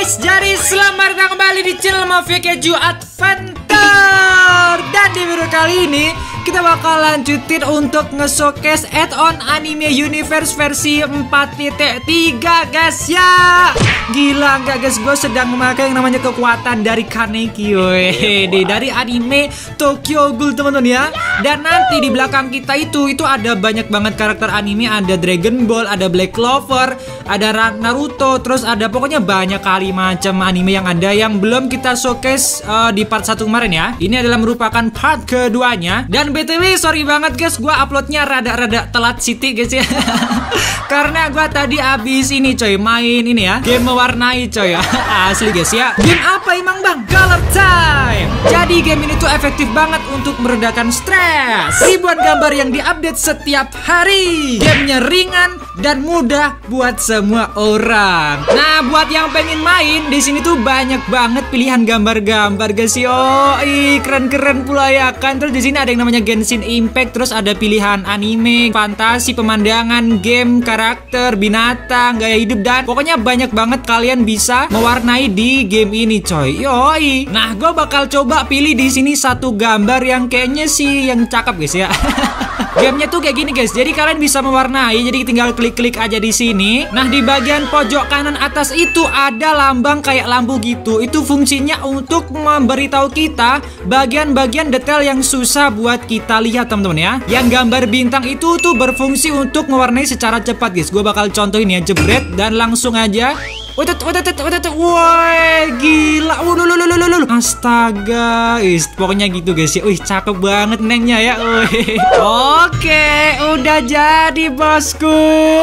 guys, jadi selamat datang kembali di channel Mafia Keju Adventure. Dan di video kali ini kita bakal lanjutin untuk nge-showcase add-on anime universe versi 4.3 guys ya. Gila nggak guys, gue sedang memakai yang namanya kekuatan dari Kaneki dari anime Tokyo Ghoul teman-teman ya. Dan nanti di belakang kita itu ada banyak banget karakter anime. Ada Dragon Ball, ada Black Clover, ada Naruto, terus ada pokoknya banyak kali macam anime yang ada yang belum kita showcase di part 1 kemarin ya. Ini adalah merupakan part keduanya. Dan BTW sorry banget guys, gue uploadnya rada-rada telat siti guys ya. Karena gue tadi abis ini coy, main ini ya, game mewarnai coy ya. Asli guys ya. Game apa emang bang? Color Time. Jadi game ini tuh efektif banget untuk meredakan stres. Ribuan gambar yang diupdate setiap hari. Gamenya ringan dan mudah buat semua orang. Nah buat yang pengen main di sini tuh banyak banget pilihan gambar-gambar guys yo. Keren-keren pula ya kan. Terus di sini ada yang namanya Genshin Impact, terus ada pilihan anime, fantasi, pemandangan, game, karakter, binatang, gaya hidup, dan pokoknya banyak banget kalian bisa mewarnai di game ini coy. Yoi. Nah, gue bakal coba pilih di sini satu gambar yang kayaknya sih yang cakep guys ya. Gamenya tuh kayak gini guys. Jadi kalian bisa mewarnai. Jadi tinggal klik-klik aja di sini. Nah, di bagian pojok kanan atas itu ada lambang kayak lampu gitu. Itu fungsinya untuk memberitahu kita bagian-bagian detail yang susah buat kita lihat teman-teman ya. Yang gambar bintang itu tuh berfungsi untuk mewarnai secara cepat guys. Gue bakal contohin ya, jebret dan langsung aja. Woi gila. Astaga. Pokoknya gitu guys ya. Wih cakep banget nengnya ya. Oke, udah jadi bosku.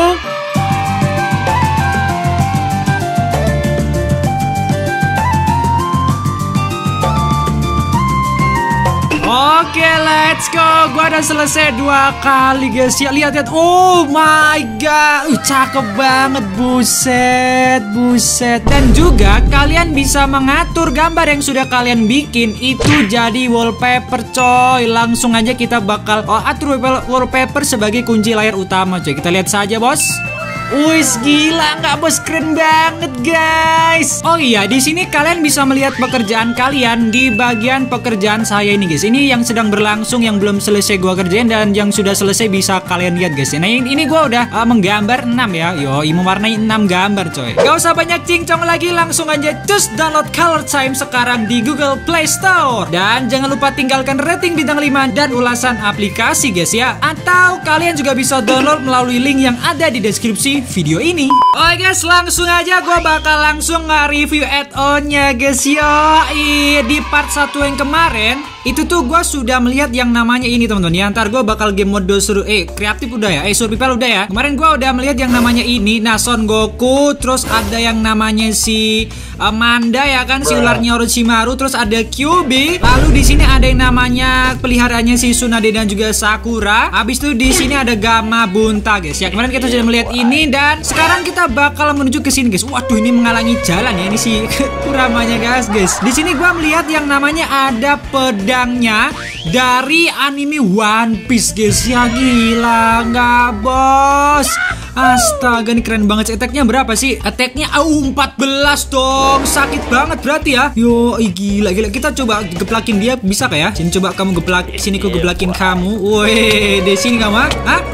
Oke, let's go. Gua udah selesai 2 kali guys ya. Lihat. Oh my god. Cakep banget. Buset. Dan juga kalian bisa mengatur gambar yang sudah kalian bikin itu jadi wallpaper coy. Langsung aja kita bakal atur wallpaper sebagai kunci layar utama coy. Kita lihat saja bos. Wis gila nggak bos, keren banget guys. Oh iya, di sini kalian bisa melihat pekerjaan kalian di bagian pekerjaan saya ini guys. Ini yang sedang berlangsung, yang belum selesai gua kerjain, dan yang sudah selesai bisa kalian lihat guys. Nah ini gua udah menggambar 6 ya. Mewarnai 6 gambar coy. Gak usah banyak cincong lagi, langsung aja just download Color Time sekarang di Google Play Store. Dan jangan lupa tinggalkan rating bintang 5 dan ulasan aplikasi guys ya. Atau kalian juga bisa download melalui link yang ada di deskripsi video ini. Oke guys, langsung aja gue bakal langsung nge-review add-onnya guys ya. Di part 1 yang kemarin itu tuh gue sudah melihat yang namanya ini teman-teman ya. Ntar gue bakal game mode kreatif udah ya, survival udah ya. Kemarin gue udah melihat yang namanya ini, nah Son Goku, terus ada yang namanya si Manda ya kan, si ularnya Orochimaru, terus ada Kyuubi. Lalu di sini ada yang namanya peliharaannya si Tsunade dan juga Sakura. Habis itu di sini ada Gamma Bunta guys ya. Kemarin kita sudah melihat ini, dan sekarang kita bakal menuju ke sini guys. Waduh, ini menghalangi jalan ya ini si Kuramanya guys. Di sini gue melihat yang namanya ada pedangnya dari anime One Piece guys ya. Gila nggak bos? Astaga, ini keren banget. Attack-nya berapa sih? Attack-nya 14 dong. Sakit banget berarti ya. Yo, gila. Kita coba geplakin dia, bisa kah ya? Sini coba kamu geplak. Sini aku geplakin kamu. Woi, di sini kamu.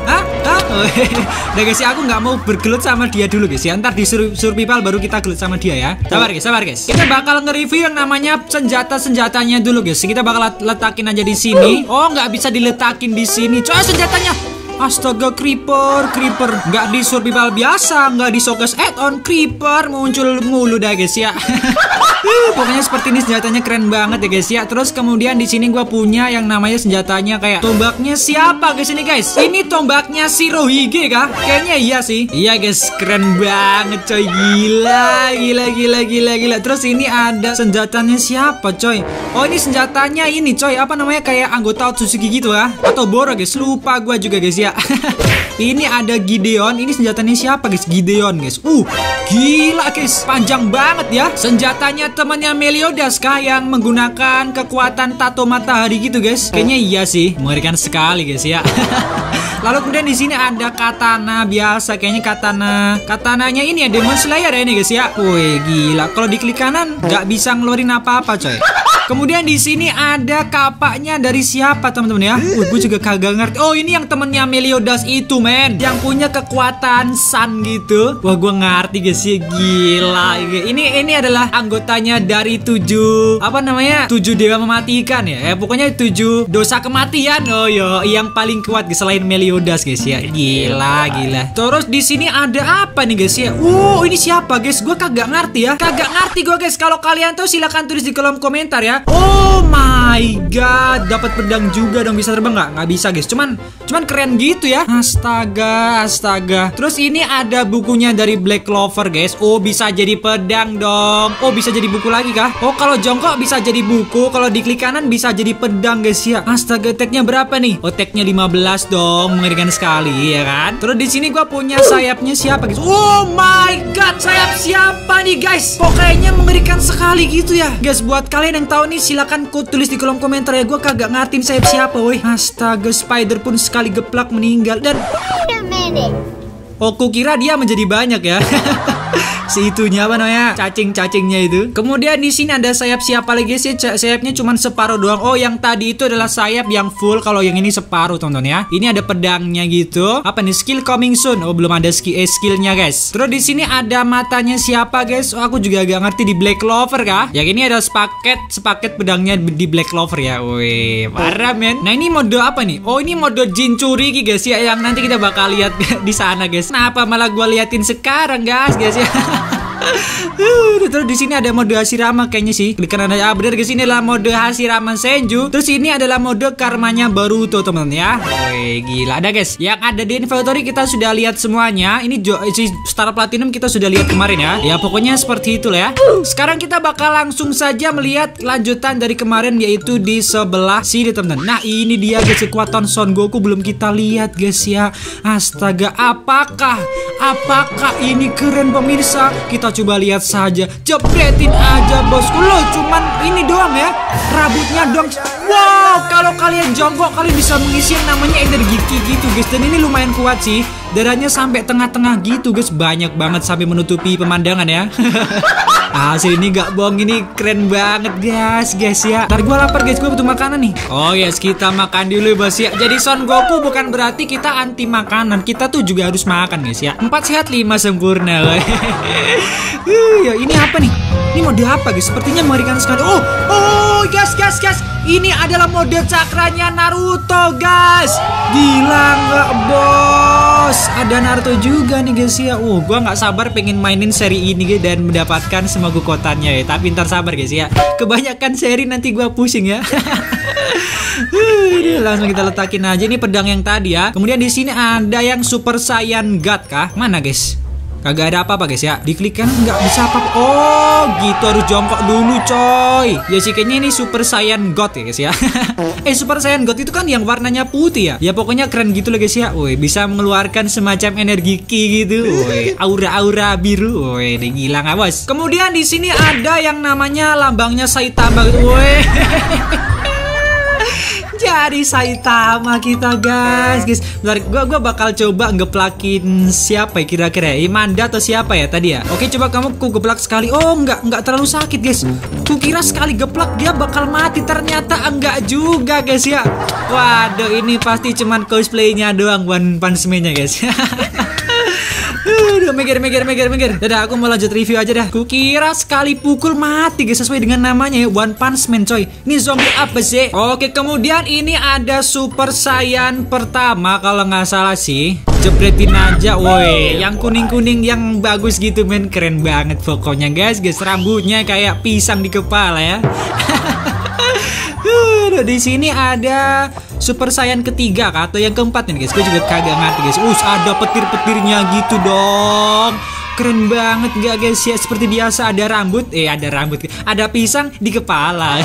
Udah guys ya, aku nggak mau bergelut sama dia dulu guys ya. Ntar di survival baru kita gelut sama dia ya. Sabar guys. Kita bakal nge-review yang namanya senjatanya dulu guys. Kita bakal letakin aja di sini. Oh, nggak bisa diletakin di sini. Coba senjatanya. Astaga, creeper. Nggak di survival biasa, nggak di showcase add-on, creeper muncul mulu dah guys ya. Pokoknya seperti ini, senjatanya keren banget ya guys ya. Terus kemudian di sini gua punya yang namanya senjatanya kayak tombaknya siapa guys ini guys? Ini tombaknya si Rohige kah? Kayaknya iya sih. Iya guys, keren banget coy. Gila. Terus ini ada senjatanya siapa coy? Oh, ini senjatanya ini coy, apa namanya, kayak anggota Otsutsuki gitu ya, atau Boro guys, lupa gua juga guys ya. Ini ada Gideon. Ini senjatanya siapa guys? Gideon guys. Gila guys, panjang banget ya. Senjatanya temannya Meliodas kah yang menggunakan kekuatan tato matahari gitu guys? Kayaknya iya sih, mengerikan sekali guys ya. Lalu kemudian di sini ada katana biasa, kayaknya katananya ini ya Demon Slayer ya ini guys ya. Wih, gila. Kalau diklik kanan nggak bisa ngeluarin apa-apa coy. Kemudian di sini ada kapaknya dari siapa teman-teman ya? Gue juga kagak ngerti. Oh, ini yang temennya Meliodas itu, men. Yang punya kekuatan sun gitu. Wah, gue ngerti guys ya. Gila. Ini adalah anggotanya dari 7 dewa mematikan ya. Pokoknya 7 dosa kematian. Oh yo, yang paling kuat guys selain Meliodas guys ya. Gila. Terus di sini ada apa nih guys ya? Ini siapa guys? Gue kagak ngerti ya. Kagak ngerti gue guys. Kalau kalian tahu silahkan tulis di kolom komentar ya. Oh my god, dapat pedang juga dong. Bisa terbang nggak? Nggak bisa guys. Cuman keren gitu ya. Astaga. Terus ini ada bukunya dari Black Clover guys. Oh, bisa jadi pedang dong. Oh, bisa jadi buku lagi kah? Oh, kalau jongkok bisa jadi buku. Kalau diklik kanan bisa jadi pedang guys ya. Astaga, tagnya berapa nih? Oh, tagnya 15 dong. Mengerikan sekali ya kan. Terus di sini gua punya sayapnya siapa guys? Oh my god, sayap siapa nih guys? Pokoknya mengerikan sekali gitu ya. Guys, buat kalian yang tahu nih silakan tulis di kolom komentar ya. Gue kagak ngerti sayap siapa woi. Astaga, Spider pun sekali geplak meninggal. Dan oh, kukira dia menjadi banyak ya. Si itunya apa namanya? Cacing-cacingnya itu. Kemudian di sini ada sayap siapa lagi sih? Sayapnya cuma separuh doang. Oh, yang tadi itu adalah sayap yang full. Kalau yang ini separuh, teman-teman ya. Ini ada pedangnya gitu. Apa nih? Skill coming soon. Oh, belum ada skillnya guys. Terus di sini ada matanya siapa guys? Oh, aku juga agak ngerti di Black Clover kah? Yang ini ada sepaket pedangnya di Black Clover ya. Wih, parah men. Nah, ini mode apa nih? Oh, ini mode Jinchuri guys ya. Yang nanti kita bakal lihat di sana guys. Kenapa malah gue liatin sekarang guys ya. Terus di sini ada mode Hashirama kayaknya sih. Klik kanan aja. Bener guys, ini adalah mode Hashirama Senju. Terus ini adalah mode karmanya Boruto teman-teman ya. Wih, gila. Ada guys, yang ada di inventory kita sudah lihat semuanya. Ini Star Platinum kita sudah lihat kemarin ya. Ya pokoknya seperti itulah ya. Sekarang kita bakal langsung saja melihat lanjutan dari kemarin, yaitu di sebelah sini teman-teman. Nah, ini dia guys, kekuatan Son Goku belum kita lihat guys ya. Astaga, apakah ini keren pemirsa? Kita coba lihat saja. Jepretin aja bosku. Loh, cuman ini doang ya. Rambutnya doang. Wow, kalau kalian jongkok kalian bisa mengisi yang namanya energi ki gitu guys. Dan ini lumayan kuat sih. Darahnya sampai tengah-tengah gitu guys. Banyak banget sampai menutupi pemandangan ya. Hasil ini gak bohong, ini keren banget guys ya. Ntar gue lapar guys, gue butuh makanan nih. Oh yes, kita makan dulu bos ya. Jadi Son Goku bukan berarti kita anti makanan. Kita tuh juga harus makan guys ya. 4 sehat 5 sempurna. Ya, ini apa nih? Ini mode apa guys? Sepertinya mengerikan sekali. Oh guys. Ini adalah mode cakranya Naruto guys. Gila nggak bos? Ada Naruto juga nih guys ya. Gua nggak sabar pengen mainin seri ini guys, dan mendapatkan semua kekuatannya ya. Tapi ntar sabar guys ya. Kebanyakan seri nanti gua pusing ya. Langsung kita letakin aja ini pedang yang tadi ya. Kemudian di sini ada yang Super Saiyan God kah? Mana guys? Kagak ada apa-apa guys ya. Diklik kan nggak bisa apa-apa. Oh gitu, harus jongkok dulu coy. Ya sih kayaknya ini Super Saiyan God ya guys ya. Super Saiyan God itu kan yang warnanya putih ya. Ya pokoknya keren gitu loh guys ya. Woi, bisa mengeluarkan semacam energi ki gitu. Woi, aura-aura biru. Woi, gila nggak bos? Kemudian di sini ada yang namanya lambangnya Saitama gitu. Woi. Jadi Saitama kita guys. Bentar, gua bakal coba ngeplakin siapa ya kira-kira ya? Imanda atau siapa ya tadi ya? Oke, coba kamu ku geplak sekali. Oh, enggak terlalu sakit guys. Kukira sekali geplak dia bakal mati, ternyata enggak juga guys ya. Waduh, ini pasti cuman cosplaynya doang, One Punch Man-nya guys. Aduh, mikir. Dadah, aku mau lanjut review aja dah. Kukira sekali pukul mati guys, sesuai dengan namanya ya, One Punch Man coy. Ini zombie apa sih? Oke, kemudian ini ada Super Saiyan pertama kalau nggak salah sih. Jepretin aja, woi. Yang kuning-kuning yang bagus gitu men, keren banget pokoknya guys. Rambutnya kayak pisang di kepala ya. Di sini ada Super Saiyan ketiga kah? Atau yang keempat nih guys. Gue juga kagak ngerti guys. Ada petir-petirnya gitu dong. Keren banget gak guys ya? Seperti biasa ada rambut. Ada pisang di kepala.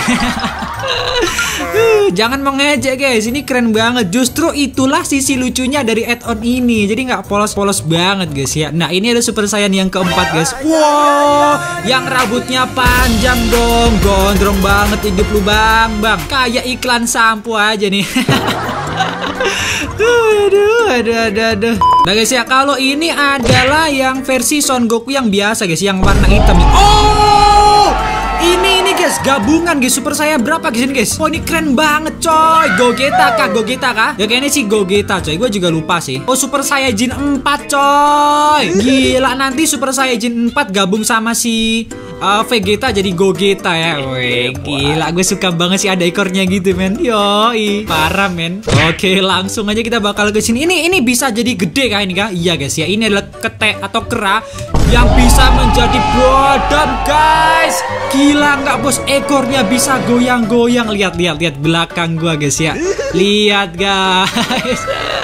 Jangan mengejek guys, ini keren banget. Justru itulah sisi lucunya dari add-on ini. Jadi nggak polos-polos banget guys ya. Nah, ini ada Super Saiyan yang keempat guys. Wow, yang rambutnya panjang dong. Gondrong banget hidup lu bang. Kayak iklan sampo aja nih. Aduh. Nah guys ya, kalau ini adalah yang versi Son Goku yang biasa guys, yang warna hitam nih. Oh, ini guys, gabungan guys, super saya berapa guys ini guys? Oh ini keren banget coy. Gogeta kah? Ya kayaknya sih Gogeta coy, gue juga lupa sih. Oh Super Saiyajin 4 coy. Gila, nanti Super Saiyajin 4 gabung sama si Vegeta jadi Gogeta ya. Wih, gila, gue suka banget sih ada ekornya gitu men. Yoi, parah men. Oke, langsung aja kita bakal ke sini. Ini bisa jadi gede kah ini kah? Iya guys ya, ini adalah ketek atau kera yang bisa menjadi bodam guys. Gila nggak bos, ekornya bisa goyang-goyang. Lihat belakang gua guys ya. Lihat guys.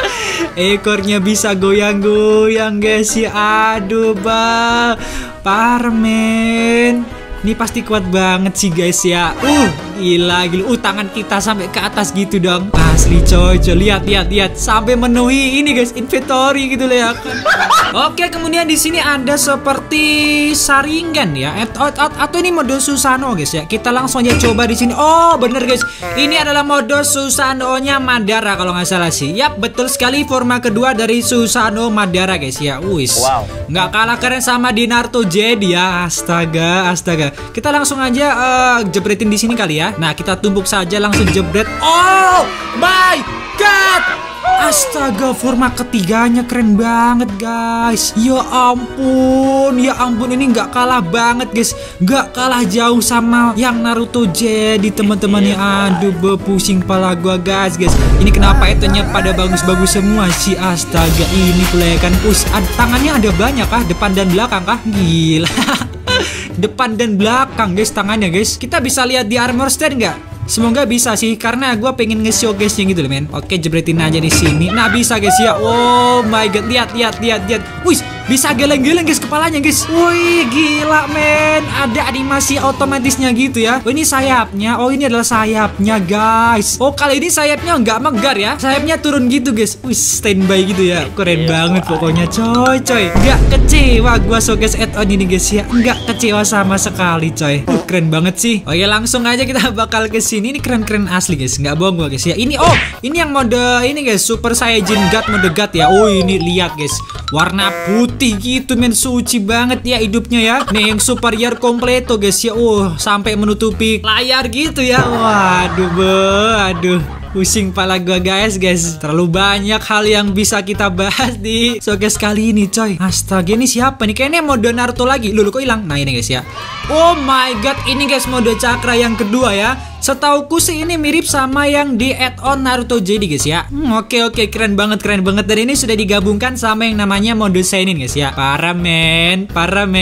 Ekornya bisa goyang-goyang guys ya. Aduh bang, parah men. Ini pasti kuat banget sih guys ya. Gila. Tangan kita sampai ke atas gitu dong. Asli coy. Lihat. Sampai menuhi ini guys, inventory gitu lah ya. Oke, kemudian di sini ada seperti Sharingan ya. Atau ini mode Susanoo guys ya. Kita langsung aja coba di sini. Oh, bener guys. Ini adalah mode Susanoo-nya Madara kalau nggak salah sih. Yap, betul sekali, forma kedua dari Susanoo Madara guys ya. Wow. Nggak kalah keren sama di Naruto Jedi ya. Astaga. Kita langsung aja jepretin di sini kali ya. Nah, kita tumbuk saja langsung jebret. Oh my god. Astaga, forma ketiganya keren banget guys. Ya ampun, ini nggak kalah banget guys. Nggak kalah jauh sama yang Naruto Jedi teman-teman ya. Aduh, pusing pala gua guys. Ini kenapa itunya pada bagus-bagus semua sih? Astaga, ini kelihatan tangannya ada banyak kah? Depan dan belakang kah? Gila. Depan dan belakang guys tangannya guys. Kita bisa lihat di armor stand nggak? Semoga bisa sih, karena gue pengen nge-showcase-nya gitu loh men. Oke, jebretin aja di sini. Nah, bisa guys ya. Oh my god, lihat. Wih, bisa geleng-geleng guys kepalanya guys. Wih, gila men. Ada animasi otomatisnya gitu ya. Oh, ini sayapnya. Oh, ini adalah sayapnya guys. Oh, kali ini sayapnya nggak megar ya. Sayapnya turun gitu guys. Wih, standby gitu ya. Keren banget pokoknya coy. Nggak kecewa gue showcase add-on ini guys ya. Nggak kecewa sama sekali coy. Keren banget sih. Oke, langsung aja kita bakal ke sini. Ini keren asli guys, nggak bohong gua guys ya. Ini ini yang mode ini guys, Super Saiyajin God mode God ya. Oh ini lihat guys, warna putih gitu men, suci banget ya hidupnya ya. Nih yang superior completo guys ya. Sampai menutupi layar gitu ya. Waduh, pusing pala gua guys. Terlalu banyak hal yang bisa kita bahas di showcase kali ini coy. Astaga, ini siapa nih? Kayaknya mode Naruto lagi. Loh kok hilang? Nah ini guys ya. Oh my god, ini guys mode Cakra yang kedua ya. Setauku sih ini mirip sama yang di add-on Naruto Jedi guys ya. Oke, keren banget. Dan ini sudah digabungkan sama yang namanya mode Seinin guys ya. Parah men.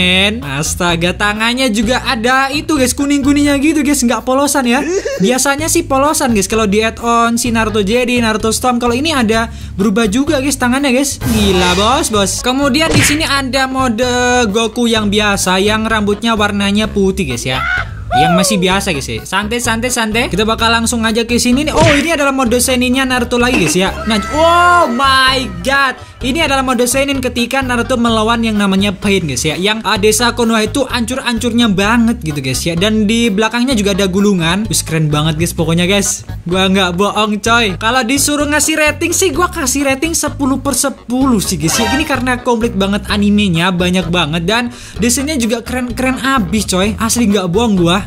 Astaga, tangannya juga ada itu guys, kuning-kuningnya gitu guys, nggak polosan ya. Biasanya sih polosan guys kalau di add-on si Naruto Jedi, Naruto Storm. Kalau ini ada berubah juga guys tangannya guys. Gila bos. Kemudian di sini ada mode Goku yang biasa, yang rambutnya warnanya putih guys ya. Yang masih biasa guys ya. Santai. Kita bakal langsung aja ke sini nih. Oh, ini adalah mode Seninnya Naruto lagi guys ya. Nah, oh my god. Ini adalah mode Senin ketika Naruto melawan yang namanya Pain guys ya. Yang desa Konoha itu ancur-ancurnya banget gitu guys ya. Dan di belakangnya juga ada gulungan. Keren banget guys pokoknya guys. Gua nggak bohong coy. Kalau disuruh ngasih rating sih gua kasih rating 10/10 sih guys ya. Ini karena komplit banget animenya, banyak banget, dan desainnya juga keren abis coy. Asli nggak bohong gua.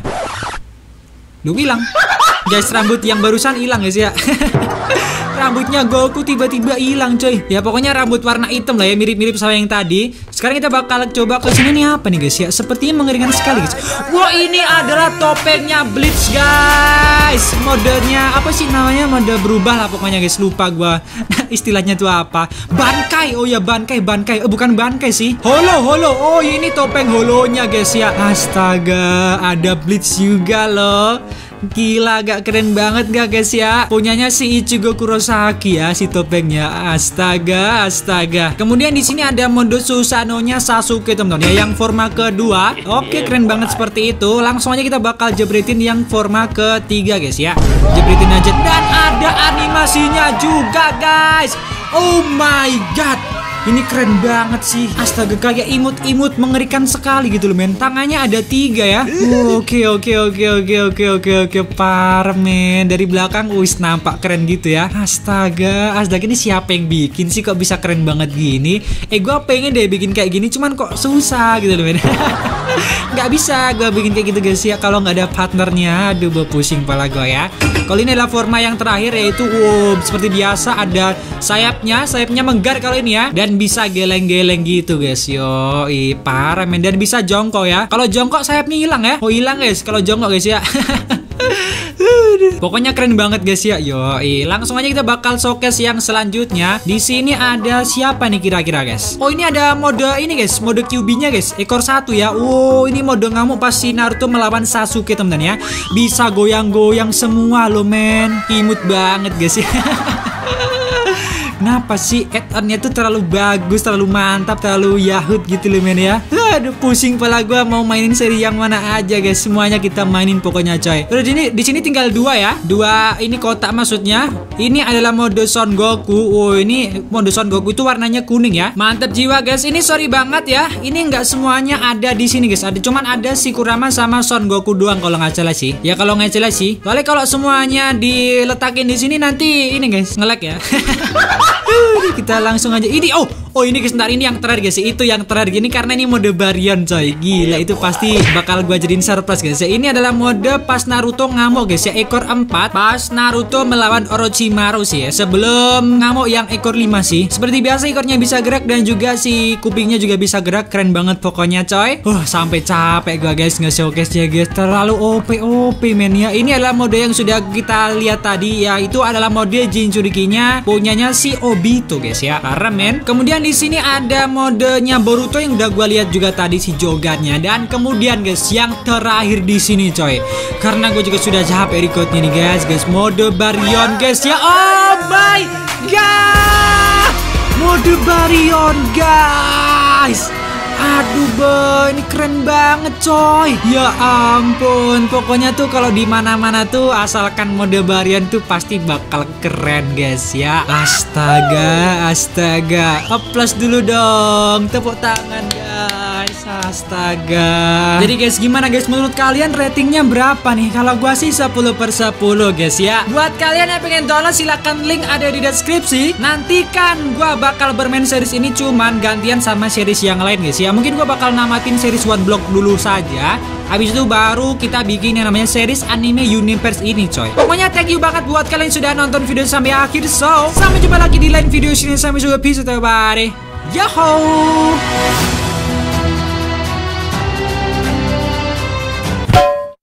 Duh, hilang. Guys, rambut yang barusan hilang guys ya. Rambutnya Goku tiba-tiba hilang coy. Ya pokoknya rambut warna hitam lah ya, mirip-mirip sama yang tadi. Sekarang kita bakal coba ke sini nih, apa nih guys ya? Sepertinya mengerikan sekali guys. Wah, ini adalah topengnya Bleach guys. Modenya apa sih namanya? Mode berubah lah pokoknya guys. Lupa gua istilahnya tuh apa. Bankai. Oh ya, bankai. Bukan bankai sih. Holo. Oh, ini topeng holonya guys ya. Astaga, ada Bleach juga loh. Gila, gak keren banget gak guys ya? Punyanya si Ichigo Kurosaki ya, si topengnya. Astaga. Kemudian di sini ada mode Susanoo-nya Sasuke teman-teman ya, yang forma kedua. Oke, keren banget seperti itu. Langsung aja kita bakal jebretin yang forma ketiga guys ya. Jebretin aja. Dan ada animasinya juga guys. Oh my god. Ini keren banget sih. Astaga, kayak imut-imut mengerikan sekali gitu loh men. Tangannya ada 3 ya. Oke. Parah men. Dari belakang wis nampak keren gitu ya. Astaga ini siapa yang bikin sih kok bisa keren banget gini? Gue pengen deh bikin kayak gini, cuman kok susah gitu loh men. Nggak bisa gue bikin kayak gitu guys ya kalau nggak ada partnernya. Aduh, pusing pala gue ya. Kalau ini adalah forma yang terakhir, yaitu seperti biasa ada sayapnya menggar kalau ini ya, dan bisa geleng-geleng gitu guys. Parah men. Dan bisa jongkok ya. Kalau jongkok sayapnya hilang ya. Hilang guys kalau jongkok guys ya. Pokoknya keren banget guys ya. Langsung aja kita bakal showcase yang selanjutnya. Di sini ada siapa nih kira-kira guys? Ini ada mode ini guys, mode QB-nya guys. Ekor 1 ya. Ini mode ngamuk pas si Naruto melawan Sasuke teman-teman ya. Bisa goyang-goyang semua loh men. Imut banget guys ya. Kenapa sih add-onnya tuh terlalu bagus, terlalu mantap, terlalu yahut gitu loh men ya. Aduh, pusing pala gua mau mainin seri yang mana aja guys. Semuanya kita mainin pokoknya coy. Udah di sini tinggal 2 ya. 2 ini kotak maksudnya. Ini adalah mode Son Goku. Ini mode Son Goku itu warnanya kuning ya. Mantap jiwa guys. Ini sorry banget ya. Ini nggak semuanya ada di sini guys. Cuman ada si Kurama sama Son Goku doang kalau nggak salah sih. Ya kalau nggak salah sih. Soalnya kalau semuanya diletakin di sini nanti ini guys nge-lag ya. Kita langsung aja ini. Ini guys, ntar ini yang terakhir guys. Itu yang terakhir gini karena ini mode Baryon coy. Gila, itu pasti bakal gua jadiin surprise guys. Ini adalah mode pas Naruto ngamuk guys ya, ekor 4. Pas Naruto melawan Orochimaru sih ya. Sebelum ngamuk yang ekor 5 sih. Seperti biasa ekornya bisa gerak dan juga si kupingnya juga bisa gerak. Keren banget pokoknya coy. Sampai capek gua guys nge-showcase ya guys. Terlalu OP men ya. Ini adalah mode yang sudah kita lihat tadi ya. Itu adalah mode Jinchurikinya punyanya si Obito guys ya. Karena men. Kemudian di sini ada modenya Boruto yang udah gua lihat juga tadi si Jogannya. Dan kemudian guys yang terakhir di sini coy. Karena gue juga sudah capek recordnya nih guys. Mode Baryon guys ya. Oh my god. Mode Baryon guys. Aduh ini keren banget coy. Ya ampun, pokoknya tuh kalau di mana-mana tuh asalkan mode Baryon tuh pasti bakal keren guys ya. Astaga. Plus dulu dong, tepuk tangan guys. Astaga. Jadi guys, gimana guys menurut kalian ratingnya berapa nih? Kalau gua sih 10/10 guys ya. Buat kalian yang pengen download silahkan link ada di deskripsi. Nanti kan gua bakal bermain series ini cuman gantian sama series yang lain guys ya. Mungkin gua bakal namatin series One Block dulu saja. Habis itu baru kita bikin yang namanya series anime universe ini coy. Pokoknya thank you banget buat kalian yang sudah nonton video sampai akhir. So, sampai jumpa lagi di lain video sini. Sampai jumpa, peace out everybody. Yahoo.